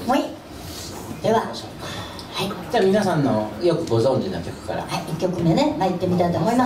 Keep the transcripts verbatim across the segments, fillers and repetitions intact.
はい。では、はい。 じゃあ皆さんのよくご存知の曲から。 はい、いっきょくめね、参ってみたいと思います。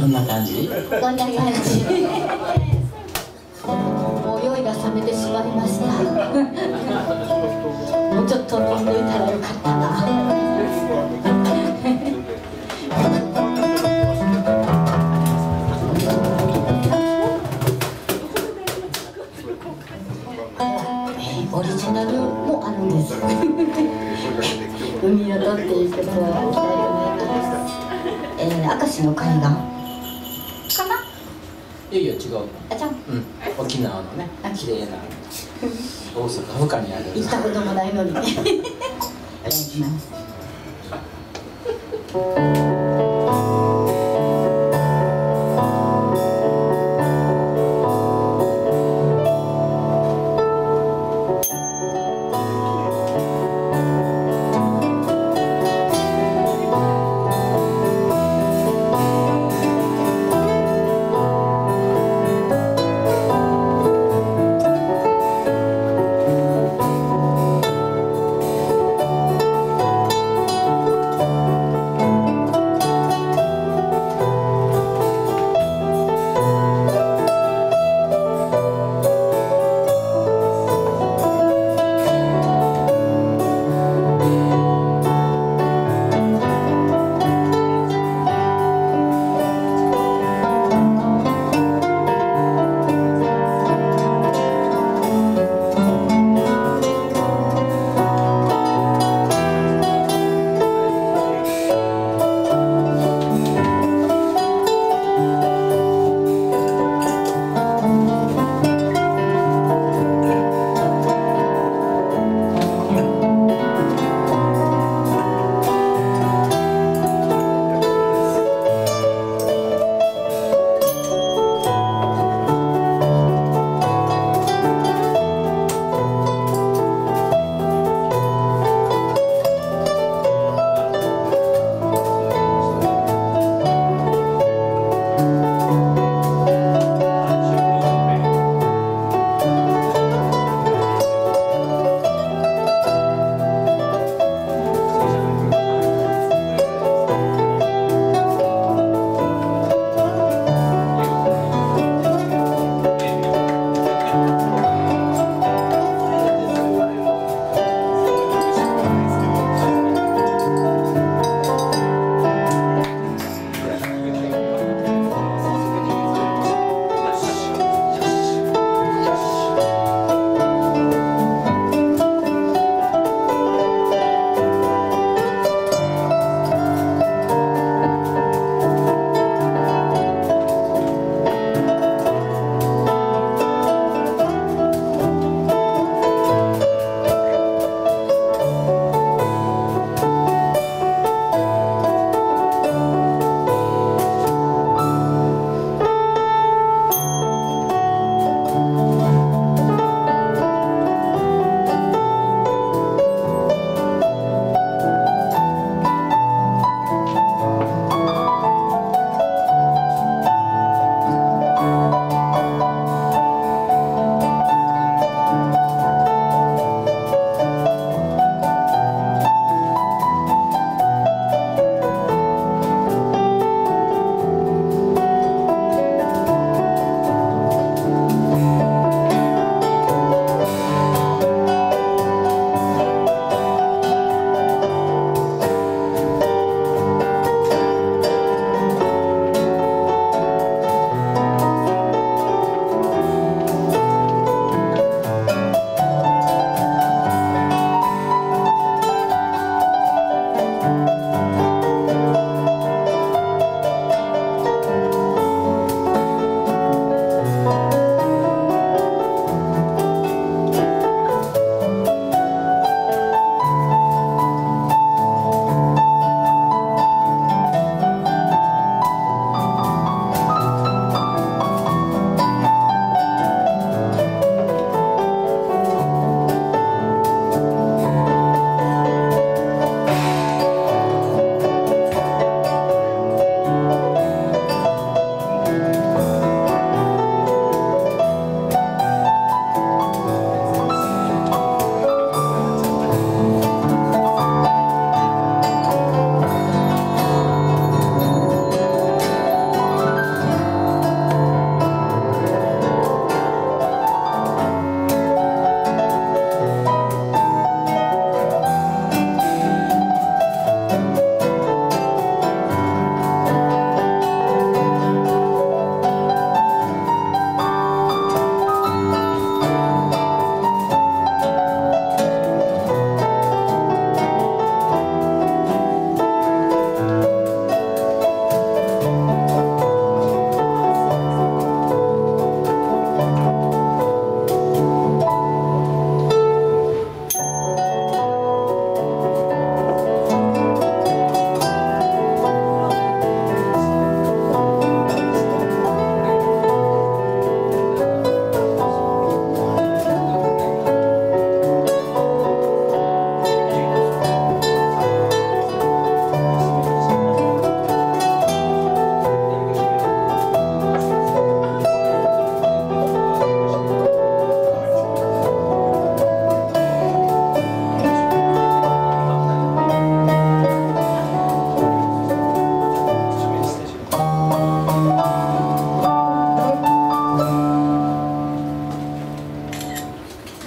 んな感じ。 こんな感じ。もう酔いが覚めてしまいました。もうちょっと飲んでいたらよかったな。オリジナルもあるんです。海を取っていくと歌いえー、明石の海岸かな。 いやいや違う。 あちゃん。 うん。沖縄のね、綺麗な大阪府下にある。 行ったこともないのに。お願いします。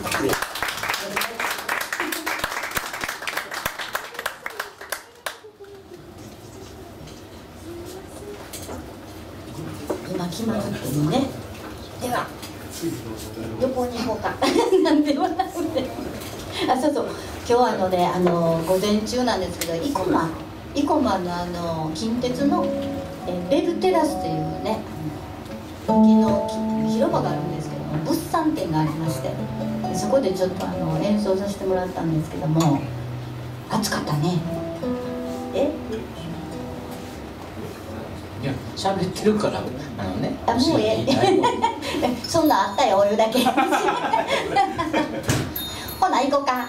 今決まるっていうね。では旅行に行こうか。なんでもなくて。あ、そうそう。今日はあのね、あの午前中なんですけど、生駒生駒のあの近鉄のえベルテラスというね、昨日広場があるんですけども、物産展がありまして、そこでちょっとあの演奏させてもらったんですけども、暑かったね。え？ いや、喋ってるからあのね。 あ、もうええ。そんなんあったよ、お湯だけ。ほな行こうか。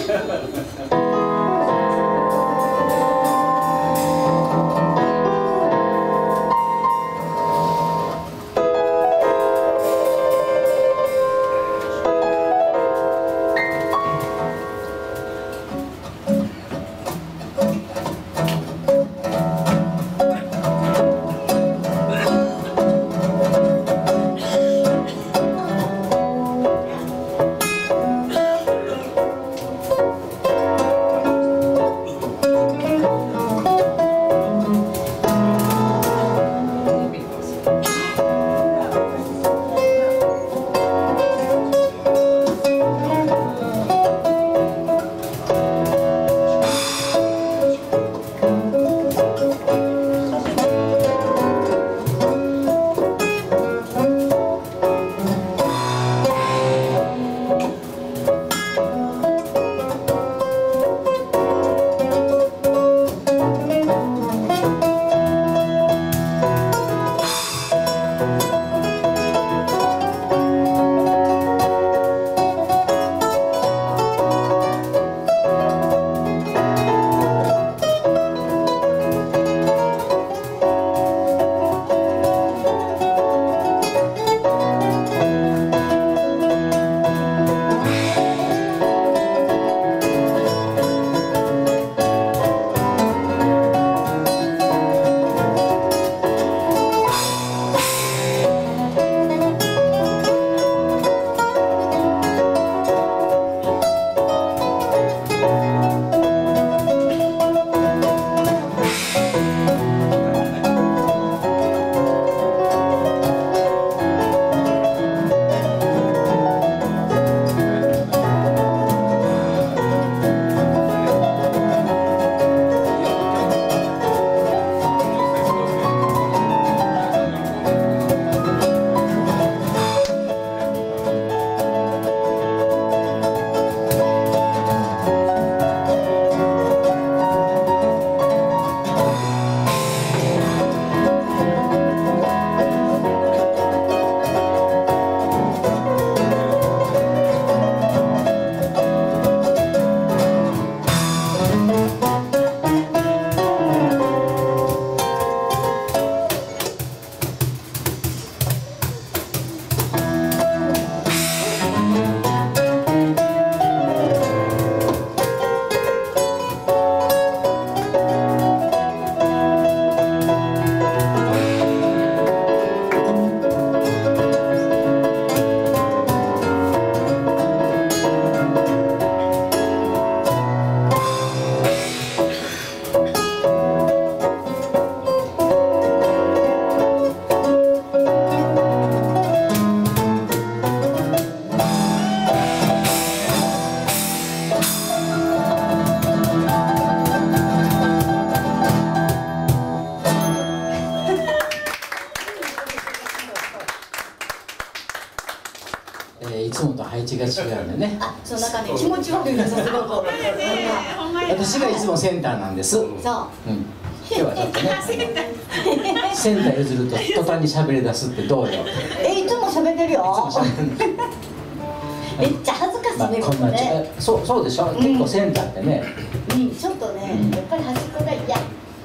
配置が違うんでね。 あ、そう、なんかね、気持ち悪いんですよ、すごく。 私がいつもセンターなんです。そう。うん。今日はちょっとね。センター譲ると途端に喋り出すってどうよ。 え、いつも喋ってるよ。めっちゃ恥ずかしいね。こんな、 そう、そうでしょ。結構センターってね。 うん、ちょっとね、やっぱり端っこが嫌。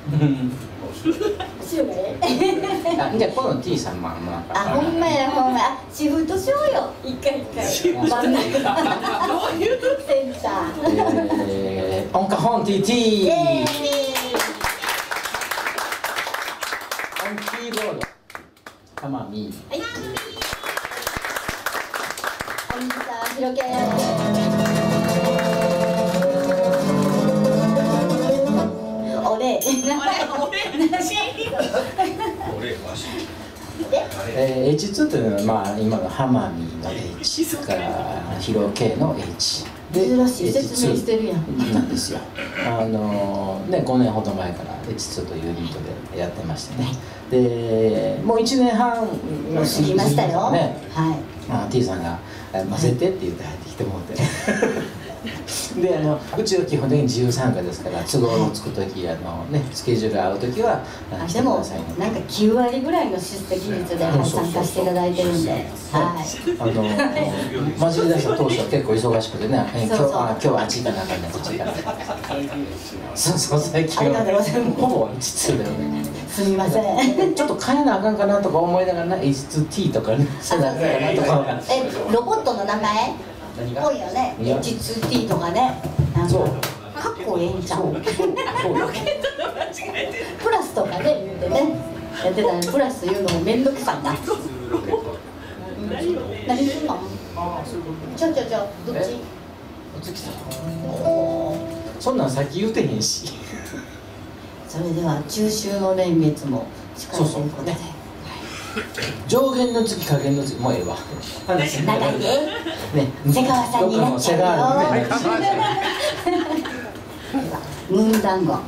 後ろがね。 あ、じゃあこの T さんもなんか。 あ、ほんまやほんまや。シフトしようよ。一回一回。真ん中。どういうセンター。 ええ、オンカホン ティーティー。オンキーボード。たまみ。 はい。お兄さん。 広け。お礼。 えー、エイチツー というのは、まあ、今の浜見の H から広系の H で珍しい説明してるやんなんですよ。あのー、ね、ごねんほど前から エイチツー というユニットでやってましてね。でもういちねんはん過ぎましたよ。 ね、 はい。 あ T さんが「混ぜて」って言って入ってきてもらって。であのうちは基本的に自由参加ですから都合のつく時あの、ね、スケジュール合う時はあでもなんかきゅうわりぐらいの出席率で参加していただいてるんで、はい、 あの混じり出した当初は結構忙しくてね「今日あ今日はあっち行かなあかんねこっち行かなあかんね」そうそう最近はほぼ エイチツー だよね。 すみませんちょっと変えなあかんかなとか思いながら エイチツーティー とかねそうなのかなとかえロボットの名前多いよね。エイチツーティー とかね。 そう。 かっこええんちゃう。 そう。 プラスとかね言うてね。やってたね。プラス言うのも面倒くさいな。何すんの？ちょちょちょどっち？ そんなんさっき言うてへんし。 それでは中秋の年月も近いということで。 上限の月下限の月もうええわ。 長いで。ね、瀬川さんになっちゃうよ。ムーン団子。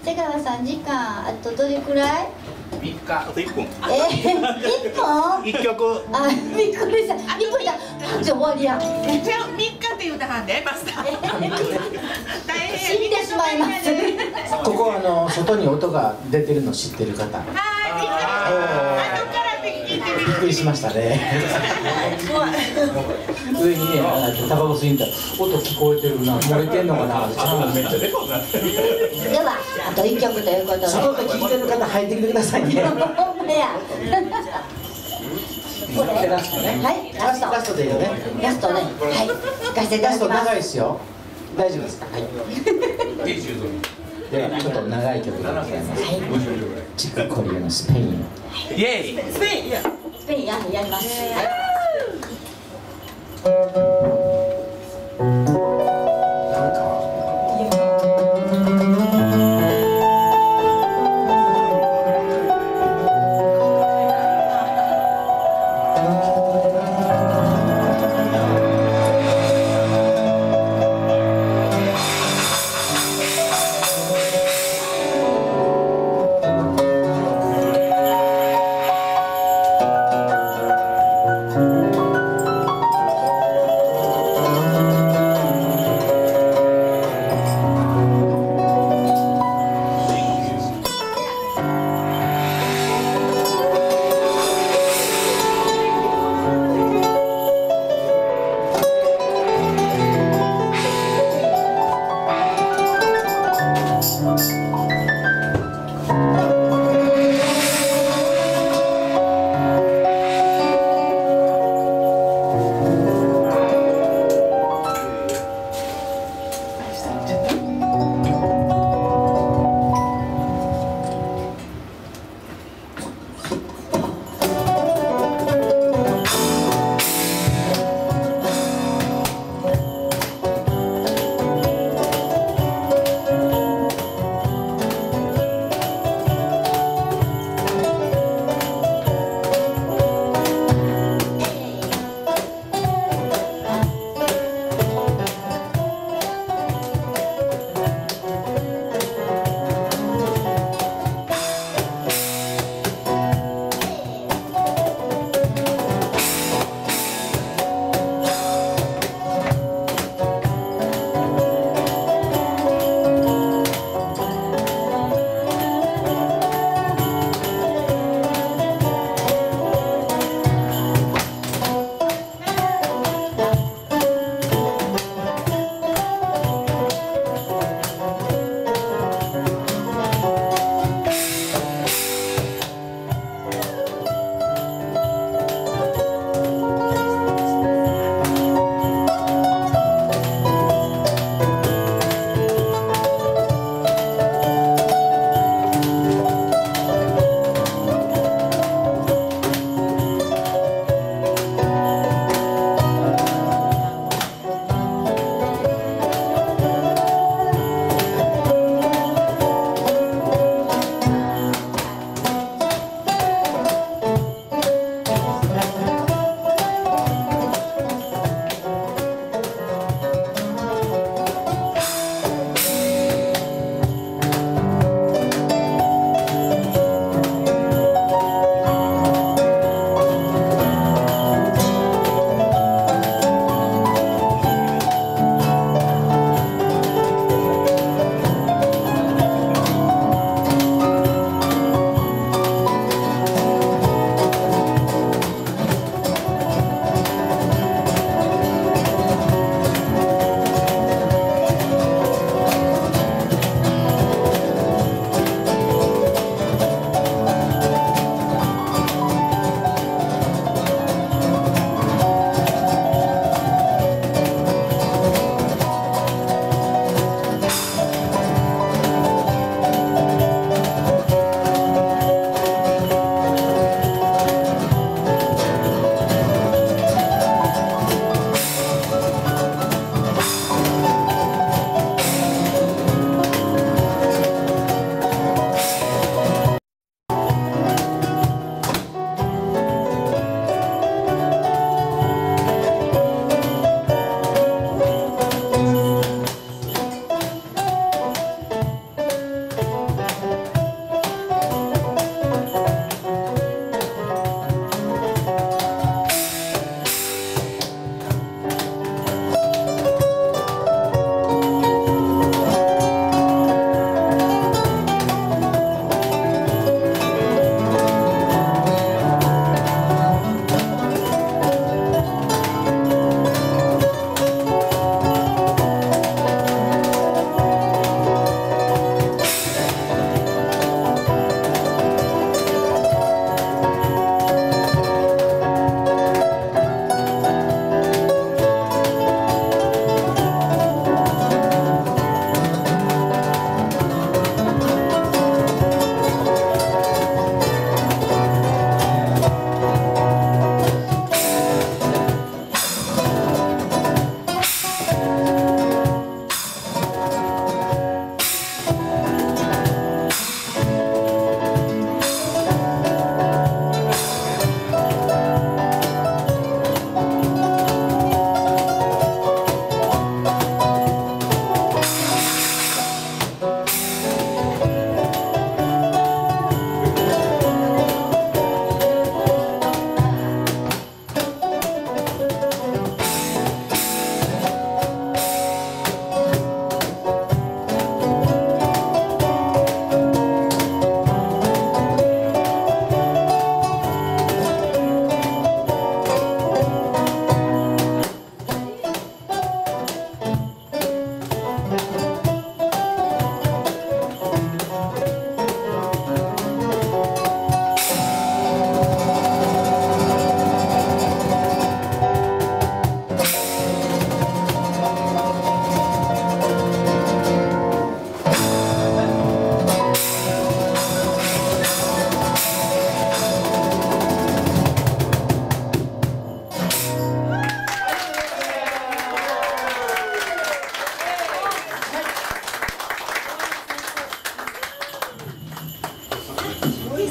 瀬川さん時間あとどれくらい？ みっか。あといっぷん。 えー、いっぽん？ いっきょく。 あ、びっくりした。いっぷんだ。じゃ終わりや。 めっちゃみっかって言うたはんでマスター。大変。 死んでしまいます。 ここあの外に音が出てるの知ってる方。 はい。後から聞いてびっくりしましたね。上にね、タバコ吸いんだ。音聞こえてるな、漏れてんのかな。めっちゃでかくなってる。 では、あと一曲ということで。 外で聞いてる方入ってきてくださいね。 ほんまや。これラストね。 はい、ラスト。 ラストでいいよね。 ラストね。はい。聞かせていたラストだきます。 長いですよ。大丈夫ですか。はい。ではちょっと長い曲でございます。チックコリアのスペイン。 イエーイ。 スペインや。 スペインややります。はい。 なんか。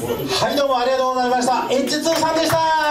はい、どうもありがとうございました。エイチツー さんでした。